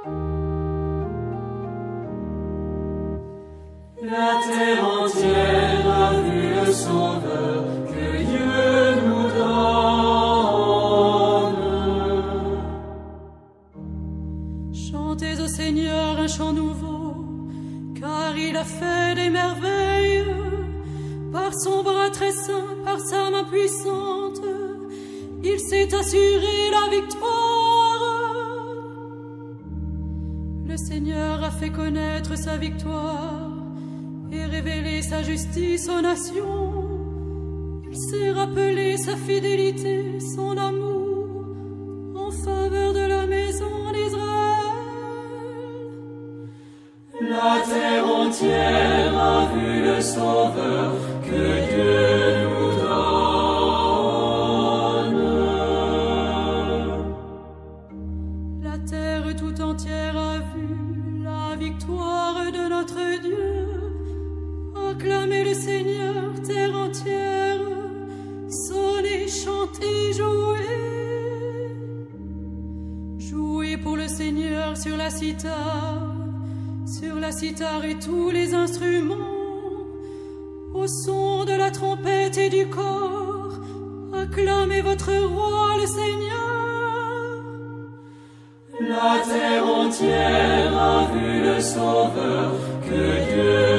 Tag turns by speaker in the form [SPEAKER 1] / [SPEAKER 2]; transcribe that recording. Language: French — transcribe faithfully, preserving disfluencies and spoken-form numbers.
[SPEAKER 1] La terre entière a vu le Sauveur que Dieu nous donne.
[SPEAKER 2] Chantez au Seigneur un chant nouveau, car il a fait des merveilles. Par son bras très saint, par sa main puissante, il s'est assuré la victoire. Le Seigneur a fait connaître sa victoire et révélé sa justice aux nations. Il s'est rappelé sa fidélité, son amour en faveur de la maison d'Israël.
[SPEAKER 1] La terre entière a vu le Sauveur que Dieu nous donne.
[SPEAKER 2] La terre tout entière a vu la victoire de notre Dieu. Acclamez le Seigneur, terre entière, sonnez, chantez, jouez. Jouez pour le Seigneur sur la cithare, sur la cithare et tous les instruments. Au son de la trompette et du cor, acclamez votre roi, le Seigneur.
[SPEAKER 1] La terre entière a vu le Sauveur que Dieu